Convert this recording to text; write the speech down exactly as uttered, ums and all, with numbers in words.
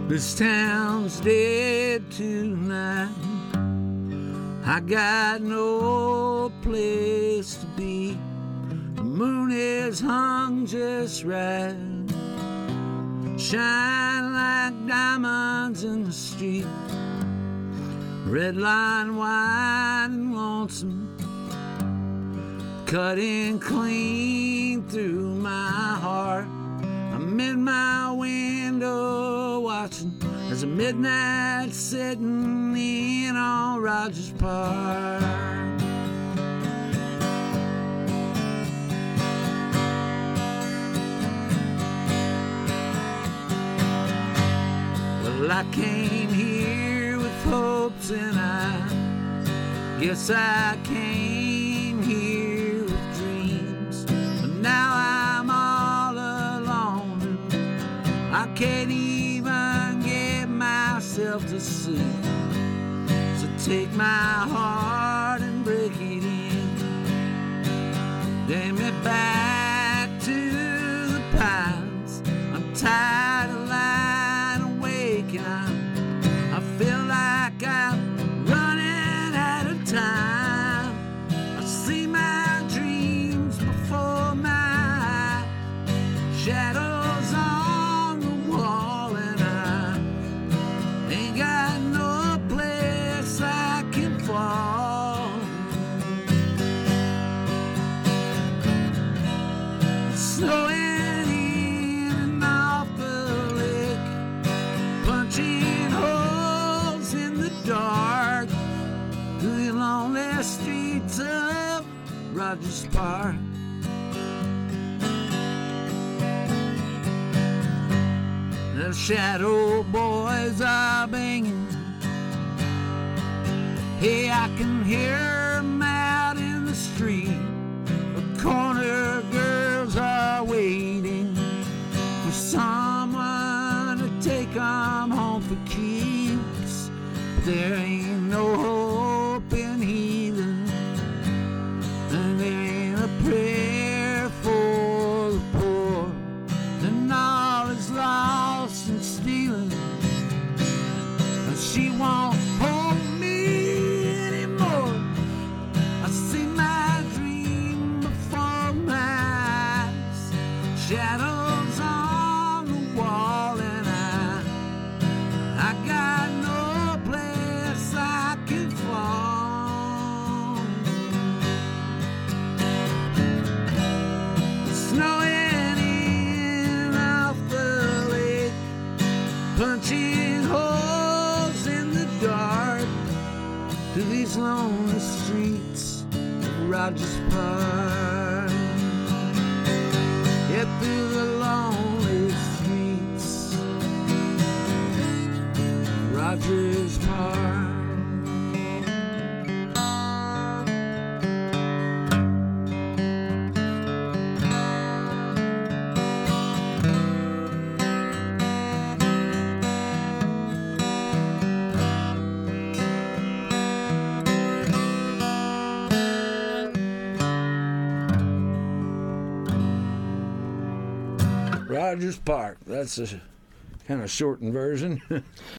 This town's dead tonight. I got no place to be. The moon is hung just right, shine like diamonds in the street. Red line wide and lonesome, cutting clean through my heart. I'm in my window watching as a midnight setting in on Rogers Park. Well, I came here with hopes and I guess I came here with dreams, but now I'm all alone and I can't even get myself to sleep. So take my heart and break it in, take me back to the pines. I'm tired of lying awake and I, I feel like I'm running out of time. I see my dreams before my eyes, shadows on the wall, and I ain't got no place I can fall. It's snowing in and off the lake, punching holes in the dark through the lonely streets of Rogers Park. The shadow boys are banging. Hey, I can hear 'em out in the street. The corner girls are waiting for someone to take 'em home for keeps. But there ain't no hope in healing, and there ain't a prayer for the poor. Then all is lost in stealing, and she won't hold me anymore. I see my dream before my eyes, shadows on the wall, and I, I got no place I can fall. Snowing in off the lake, punching holes in the dark through these lonely streets of Rogers Park. Yeah, through the lonely streets of Rogers Park. Rogers Park. That's a kind of shortened version.